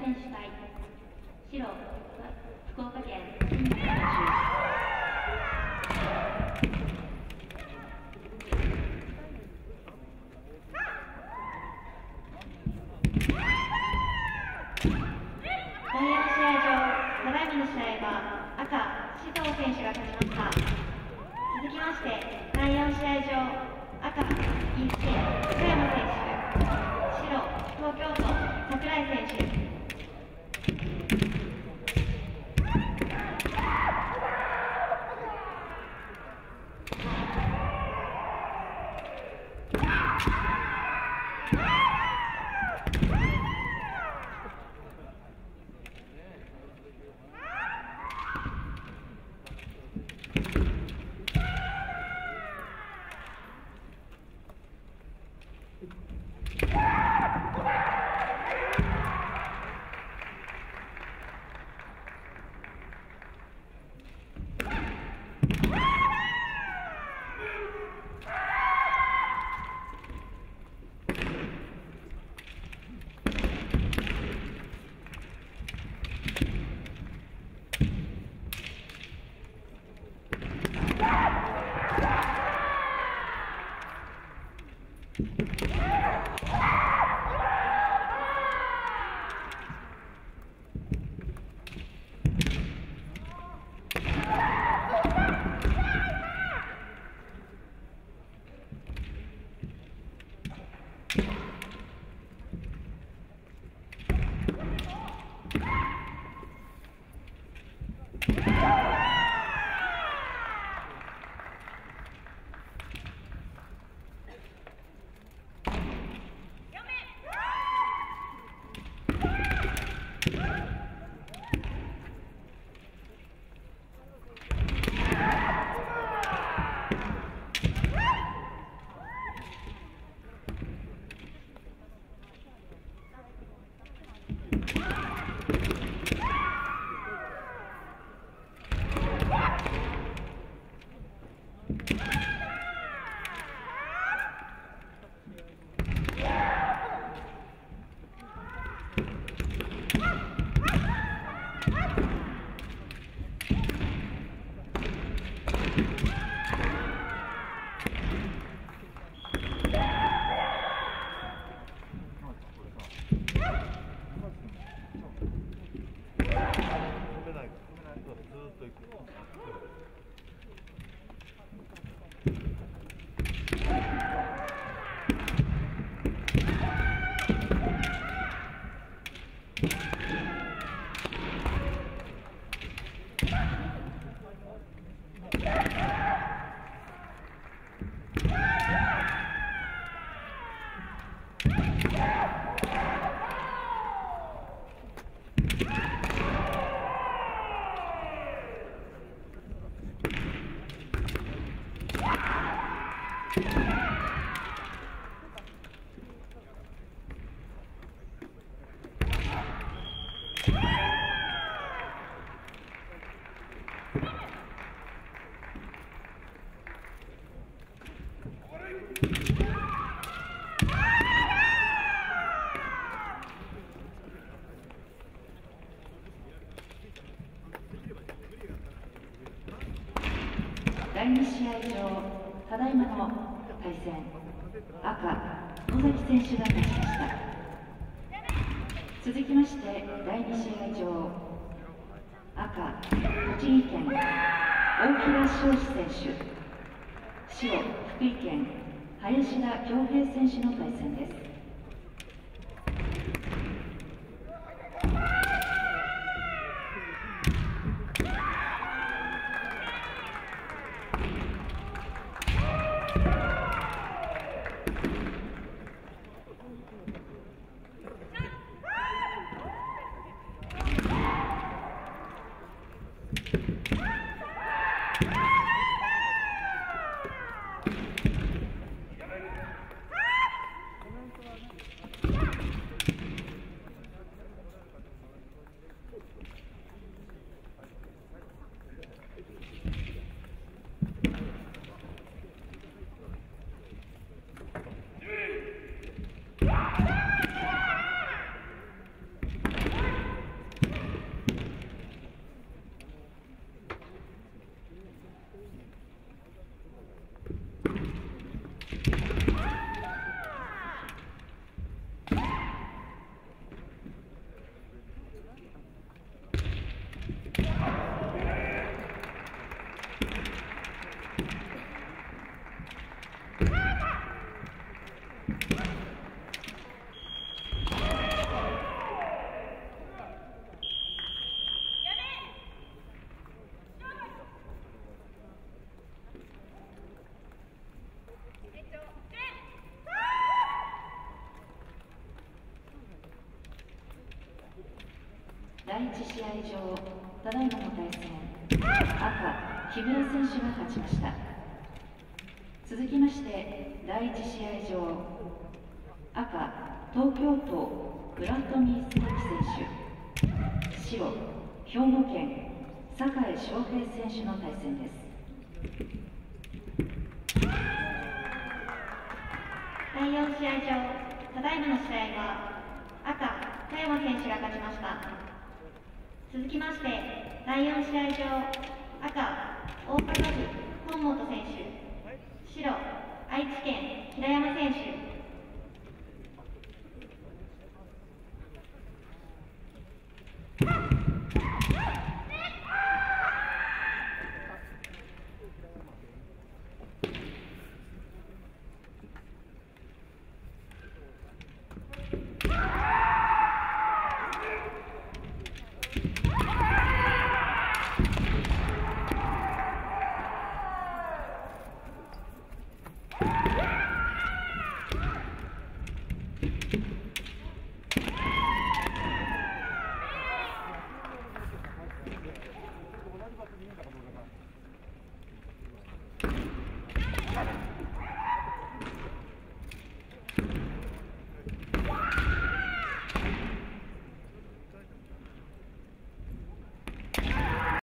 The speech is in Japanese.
選手会白福岡県新潟選手第4試合場、ただいまの試合は赤、志藤選手が勝ちました。続きまして、第4試合場、赤、岐阜県、福山選手、白、東京都、櫻井選手。 第2試合場、ただいまの対戦、赤、野崎選手が勝ちました。続きまして、第2試合場、赤、栃木県、大平彰司選手、白、福井県、林田恭平選手の対戦です。 第1試合上、ただいまの対戦、赤、木村選手が勝ちました。続きまして、第1試合上、赤、東京都村富鈴木選手、白、兵庫県酒井翔平選手の対戦です。 第4試合上、ただいまの試合は赤、田山選手が勝ちました。続きまして、第4試合上、赤、大阪府本本選手、白、愛知県平山選手。